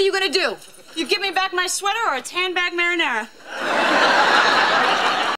are you gonna do? You give me back my sweater or it's Handbag Marinara?